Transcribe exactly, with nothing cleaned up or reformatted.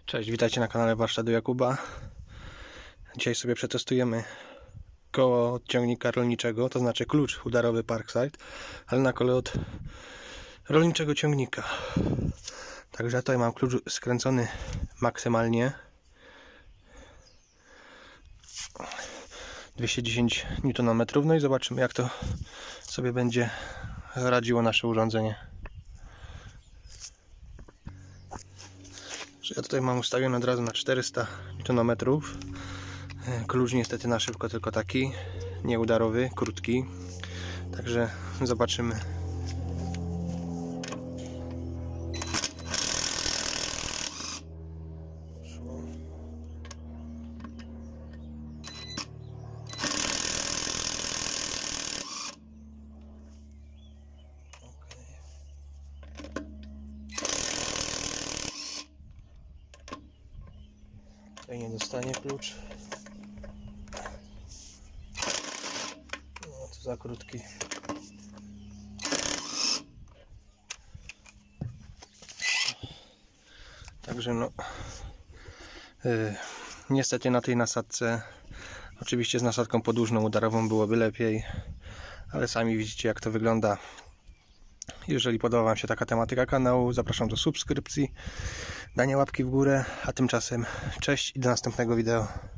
Cześć, witajcie na kanale Warsztatu Jakuba. Dzisiaj sobie przetestujemy koło od ciągnika rolniczego, to znaczy klucz udarowy Parkside, ale na kole od rolniczego ciągnika. Także tutaj mam klucz skręcony maksymalnie dwieście dziesięć niutonometrów. No i zobaczymy, jak to sobie będzie radziło nasze urządzenie. Ja tutaj mam ustawiony od razu na czterysta niutonometrów. Klucz niestety na szybko tylko taki, nieudarowy, krótki. Także zobaczymy. Tutaj nie dostanie klucz. No to za krótki. Także no yy, niestety na tej nasadce, oczywiście z nasadką podłużną udarową byłoby lepiej, ale sami widzicie, jak to wygląda. Jeżeli podoba Wam się taka tematyka kanału, zapraszam do subskrypcji, dania łapki w górę, a tymczasem cześć i do następnego wideo.